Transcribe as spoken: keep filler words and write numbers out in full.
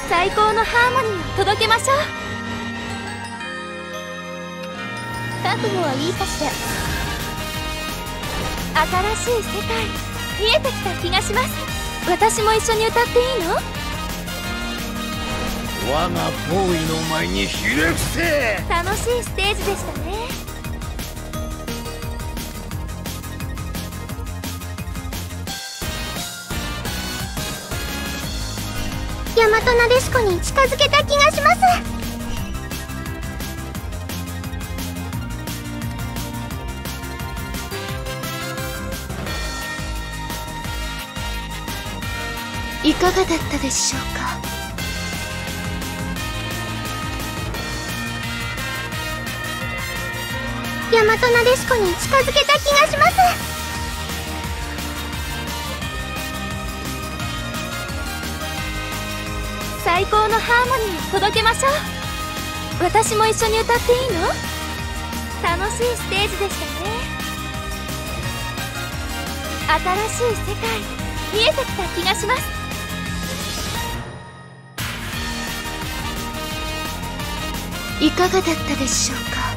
最高のハーモニーを届けましょう。覚悟はいいかしら。新しい世界見えてきた気がします。私も一緒に歌っていいの？ 我がボーイの前にひれ伏せ。 楽しいステージでしたね。大和なでしこに近づけた気がします。いかがだったでしょうか。大和なでしこに近づけた気がします。最高のハーモニーを届けましょう。私も一緒に歌っていいの？楽しいステージでしたね。新しい世界見えてきた気がします。いかがだったでしょうか。